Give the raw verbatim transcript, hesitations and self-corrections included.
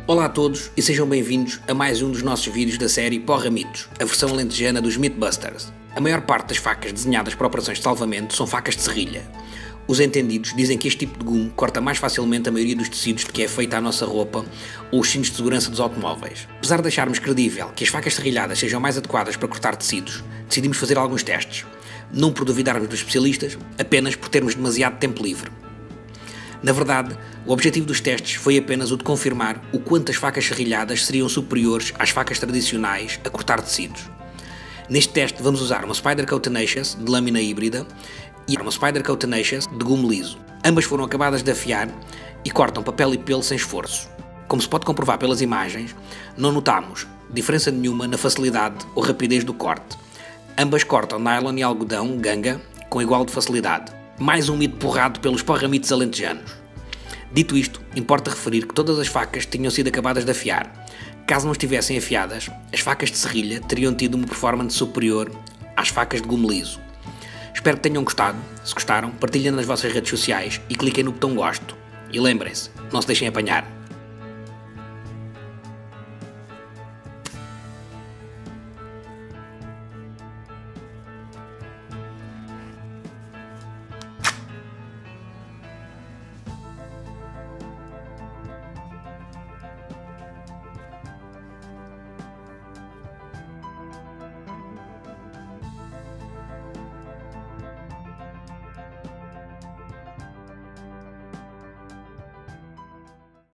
Olá a todos e sejam bem-vindos a mais um dos nossos vídeos da série Porra Mitos, a versão alentejana dos Mythbusters. A maior parte das facas desenhadas para operações de salvamento são facas de serrilha. Os entendidos dizem que este tipo de gume corta mais facilmente a maioria dos tecidos de que é feita a nossa roupa ou os cintos de segurança dos automóveis. Apesar de acharmos credível que as facas serrilhadas sejam mais adequadas para cortar tecidos, decidimos fazer alguns testes. Não por duvidarmos dos especialistas, apenas por termos demasiado tempo livre. Na verdade, o objetivo dos testes foi apenas o de confirmar o quanto as facas serrilhadas seriam superiores às facas tradicionais a cortar tecidos. Neste teste vamos usar uma Spyderco Tenacious de lâmina híbrida e uma Spyderco Tenacious de gume liso. Ambas foram acabadas de afiar e cortam papel e pelo sem esforço. Como se pode comprovar pelas imagens, não notamos diferença nenhuma na facilidade ou rapidez do corte. Ambas cortam nylon e algodão, ganga, com igual de facilidade. Mais um mito porrado pelos porra-mitos alentejanos. Dito isto, importa referir que todas as facas tinham sido acabadas de afiar. Caso não estivessem afiadas, as facas de serrilha teriam tido uma performance superior às facas de gume liso. Espero que tenham gostado. Se gostaram, partilhem nas vossas redes sociais e cliquem no botão gosto. E lembrem-se, não se deixem apanhar.